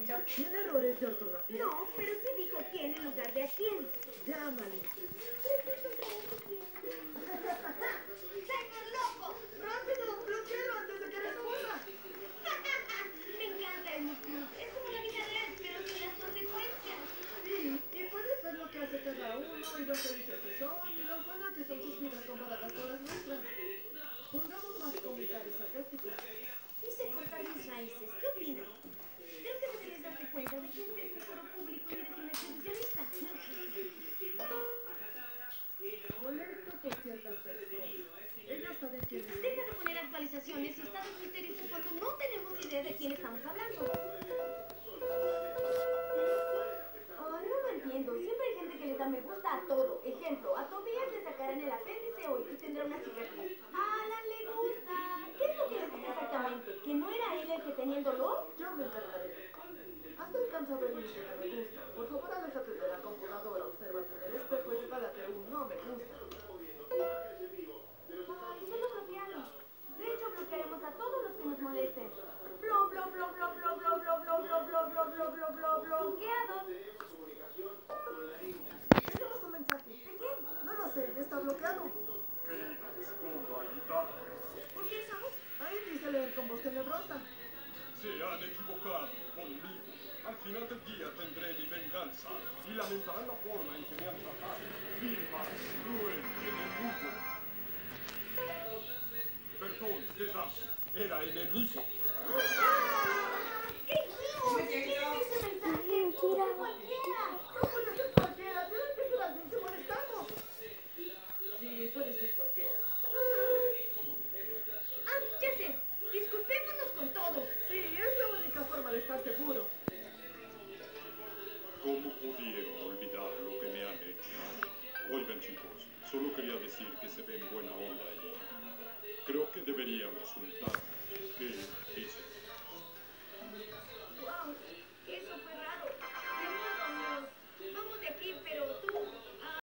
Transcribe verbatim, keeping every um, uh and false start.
mucho. ¿Tiene errores de ortografía? No, pero sí dijo quién en lugar de a quién. Llámale. ¡Señor loco! ¡Rápido! ¡Bloquealo antes de que responda! Me encanta el club. Es como la vida real, pero sin las consecuencias. Sí, y puedes ver lo que hace cada uno y lo felices que son y lo buenas que son sus vidas comparadas con las nuestras. Pongamos más comentarios sarcásticos. Quise cortar mis raíces. ¿Qué opinan? Creo que deberías darte cuenta de que este es un foro público y eres un exhibicionista. Molesto por ciertas personas. Ellos saben quién es. Deja de poner actualizaciones y estados misteriosos cuando no tenemos idea de quién estamos hablando. Oh, no lo entiendo. Siempre hay gente que le da me gusta a todo. Ejemplo, a Tobías le sacarán el apéndice hoy y tendrá una cicatriz. A Alan le gusta. ¿Qué es lo que le gusta exactamente? ¿Que no era él el que tenía el dolor? Yo me encargaré. ¿Has alcanzado el límite de me gusta? Por favor, aléjate de la computadora, obsérvate en el espejo y regálate un no me gusta. Ay, solo bloquealo. De hecho, bloquearemos a todos los que nos molesten. Blo, blo, blo, blo, blo, blo, blo, blo, blo, blo, blo, blo, blo, blo, bloqueados. Tenemos un mensaje. ¿De quién? No lo sé, está bloqueado. Querida, dispongo a evitar. ¿Por qué somos? Ahí dice leer con voz tenebrosa. Se han equivocado conmigo. Al final del día tendré mi venganza y lamentarán la forma en que me han tratado. Viva cruel enemigo. Perdón, pedazo. Era enemigo. ¿Qué hicimos? ¿Quién es ese mensaje? Mentira. Cualquiera. No puede ser cualquiera, tiene que ser alguien que molestamos. Sí, puede ser cualquiera. Ah, ya sé. Disculpémonos con todos. Sí, es la única forma de estar seguro. ¿Cómo pudieron olvidar lo que me han hecho? Oigan, chicos, solo quería decir que se ven buena onda y creo que deberíamos juntarnos. ¿Qué dicen?